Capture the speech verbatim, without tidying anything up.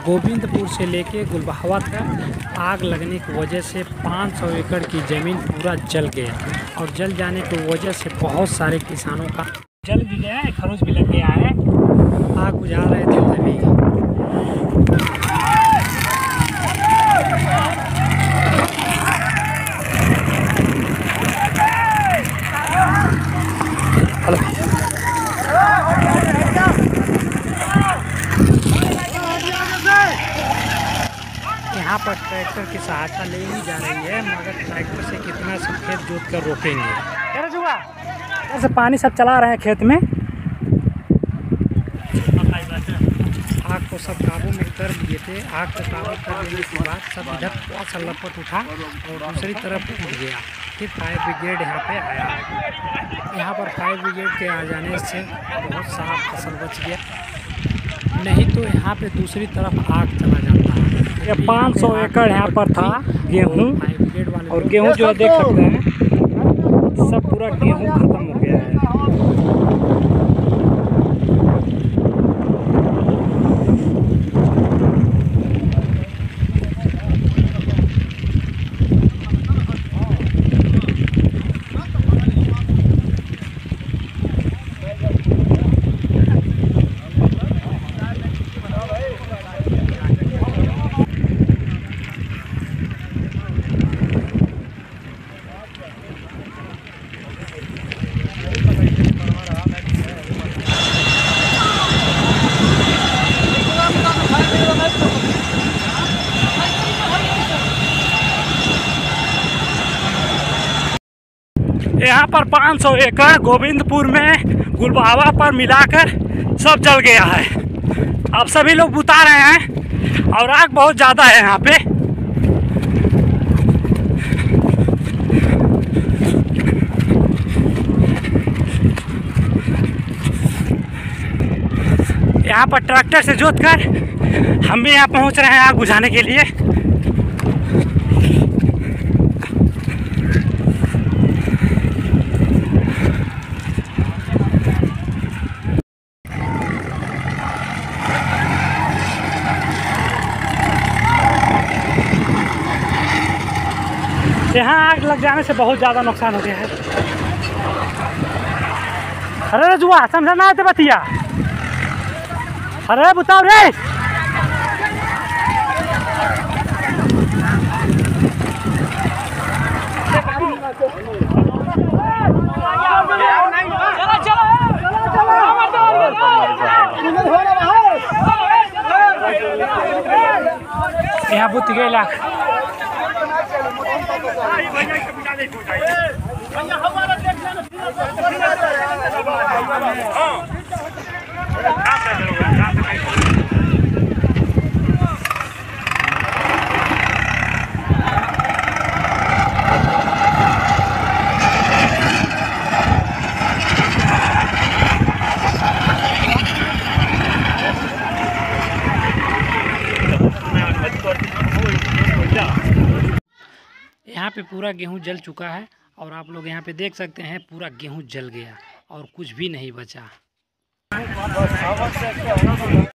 गोविंदपुर से लेके गुलबहवा तक आग लगने की वजह से पाँच सौ एकड़ की ज़मीन पूरा जल गया और जल जाने की वजह से बहुत सारे किसानों का जल भी गया है, खरोच भी लग गया है। आग बुझा रहे थे तभी यहाँ पर ट्रैक्टर की सहायता ले ली जा रही है, मगर ट्रैक्टर से कितना सब खेत जोत कर रोकेंगे। ऐसे पानी सब चला रहे हैं खेत में। आग को सब काबू में कर लिए थे। आग को काबू कर लेने के बाद सब इधर थोड़ा सा लपट उठा और दूसरी तरफ उठ गया। फिर फायर ब्रिगेड यहाँ पे आया। यहाँ पर फायर ब्रिगेड के आ जाने से बहुत सारा फसल बच गया, नहीं तो यहाँ पे दूसरी तरफ आग चला जाता है। ये पाँच सौ एकड़ यहाँ पर था गेहूँ, और गेहूँ जो देख सकते हैं सब पूरा गेहूँ खत्म हो गया है। यहाँ पर पाँच सौ एकड़ गोविंदपुर में गुलबहवा पर मिलाकर सब जल गया है। अब सभी लोग बुता रहे हैं और आग बहुत ज़्यादा है यहाँ पे। यहाँ पर ट्रैक्टर से जोत कर हम भी यहाँ पहुँच रहे हैं आग बुझाने के लिए। यहाँ आग लग जाने से बहुत ज़्यादा नुकसान हो गया है। अरे जुआ समझा ना आते बतिया, अरे बताओ रे। यहाँ बुत गए लाख यहाँ पे पूरा गेहूं जल चुका है और आप लोग यहाँ पे देख सकते हैं पूरा गेहूं जल गया और कुछ भी नहीं बचा।